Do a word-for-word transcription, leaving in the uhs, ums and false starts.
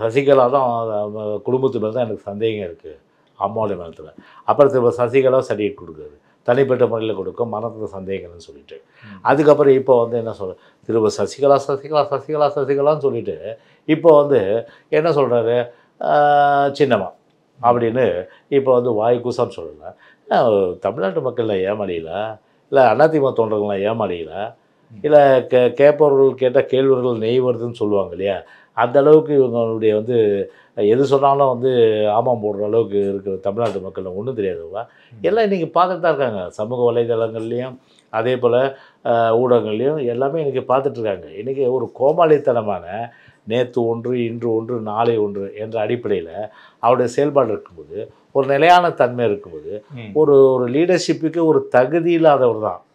சசிகலா தான் குடும்பத்து மேலே தான் எனக்கு சந்தேகம் இருக்குது, அம்மாவுடைய மனத்தில். அப்புறம் திரும்ப சசிகலா சர்டிஃபிகேட் கொடுக்குறது, தனிப்பட்ட முறையில் கொடுக்கும், மனத்தில் சந்தேகம்னு சொல்லிட்டு. அதுக்கப்புறம் இப்போ வந்து என்ன சொல்ற, திரும்ப சசிகலா சசிகலா சசிகலா சசிகலான்னு சொல்லிட்டு இப்போ வந்து என்ன சொல்கிறாரு, சின்னம்மா அப்படின்னு இப்போ வந்து வாய் கூசான்னு சொல்லலை. தமிழ்நாட்டு மக்களில் ஏமாளியில, இல்லை அதிமுக தொண்டர்கள்லாம் ஏமாளியில, இல்லை கே கேட்பவர்கள் கேட்டால் கேள்வர்கள் நெய் வருதுன்னு சொல்லுவாங்க இல்லையா, அந்த அளவுக்கு இவங்களுடைய வந்து எது சொன்னாலும் வந்து ஆமாம் போடுற அளவுக்கு இருக்கிற தமிழ்நாட்டு மக்கள் ஒன்றும் தெரியாதுவா. எல்லாம் இன்றைக்கி பார்த்துட்டு தான் இருக்காங்க, சமூக வலைதளங்கள்லேயும் அதே போல் ஊடகங்கள்லேயும் எல்லாமே இன்றைக்கி பார்த்துட்ருக்காங்க. இன்றைக்கி ஒரு கோமாளித்தனமான நேற்று ஒன்று இன்று ஒன்று நாளை ஒன்று என்ற அடிப்படையில் அவருடைய செயல்பாடு இருக்கும்போது, ஒரு நிலையான தன்மை இருக்கும்போது, ஒரு ஒரு லீடர்ஷிப்புக்கு ஒரு தகுதி இல்லாதவர் தான்